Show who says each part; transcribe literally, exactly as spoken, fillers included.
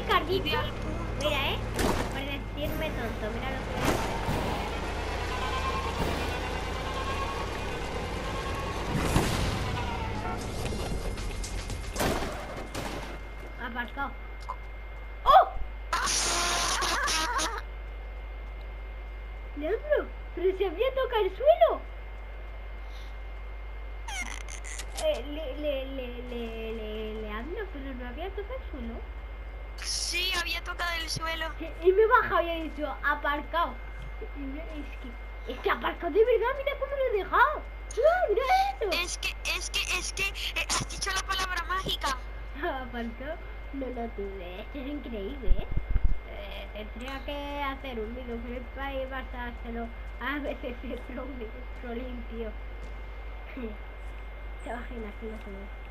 Speaker 1: Ricardito.
Speaker 2: Y de al punto.
Speaker 1: Mira, eh. Por decirme tonto, mira lo que voy a hacer. Aparcado. ¡Oh! Leandro, pero se había tocado el suelo. Eh, le, le, le, le, le, Leandro, pero no había tocado el suelo.
Speaker 2: Sí, había tocado el suelo.
Speaker 1: Sí, y me he bajado y he dicho, aparcado. Y me- es que, es que aparcado de verdad, mira cómo lo he dejado. ¡Ah, mira eso!
Speaker 2: Es que, es que, es que, eh, has dicho la palabra mágica.
Speaker 1: Aparcado, no lo tuve, esto es increíble, ¿eh? Eh, tendría que hacer un videoclip y pasárselo a veces el pro, pro limpio. Te imaginas que lo tuve.